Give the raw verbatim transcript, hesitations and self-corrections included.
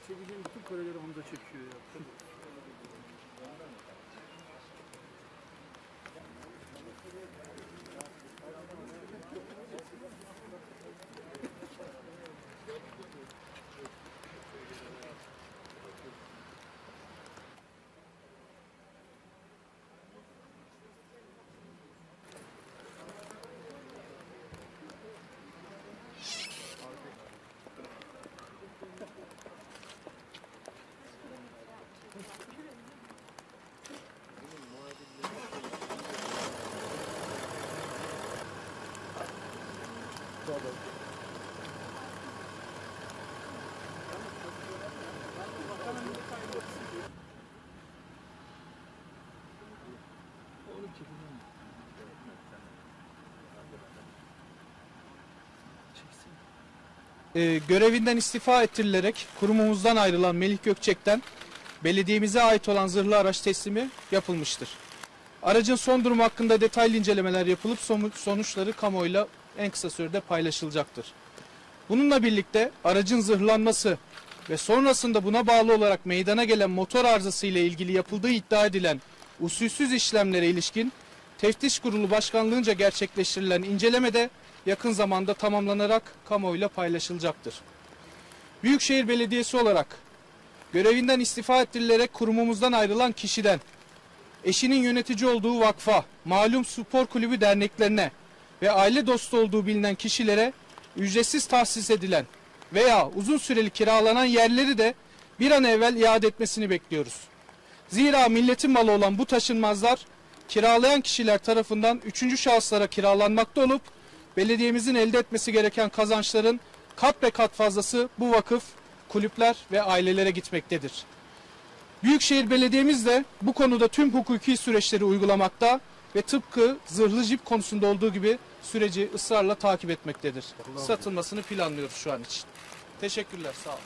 çekeceğim bütün kareleri Hamza çekiyor ya. Ee, görevinden istifa ettirilerek kurumumuzdan ayrılan Melih Gökçek'ten belediyemize ait olan zırhlı araç teslimi yapılmıştır. Aracın son durumu hakkında detaylı incelemeler yapılıp sonuçları kamuoyuyla en kısa sürede paylaşılacaktır. Bununla birlikte aracın zırhlanması ve sonrasında buna bağlı olarak meydana gelen motor arızası ile ilgili yapıldığı iddia edilen usulsüz işlemlere ilişkin Teftiş Kurulu Başkanlığınca gerçekleştirilen incelemede yakın zamanda tamamlanarak kamuoyuyla paylaşılacaktır. Büyükşehir Belediyesi olarak görevinden istifa ettirilerek kurumumuzdan ayrılan kişiden, eşinin yönetici olduğu vakfa, malum spor kulübü derneklerine ve aile dostu olduğu bilinen kişilere ücretsiz tahsis edilen veya uzun süreli kiralanan yerleri de bir an evvel iade etmesini bekliyoruz. Zira milletin malı olan bu taşınmazlar kiralayan kişiler tarafından üçüncü şahıslara kiralanmakta olup belediyemizin elde etmesi gereken kazançların kat be kat fazlası bu vakıf, kulüpler ve ailelere gitmektedir. Büyükşehir Belediyemiz de bu konuda tüm hukuki süreçleri uygulamakta ve tıpkı zırhlı jip konusunda olduğu gibi süreci ısrarla takip etmektedir. Satılmasını planlıyoruz şu an için. Teşekkürler, sağ olun.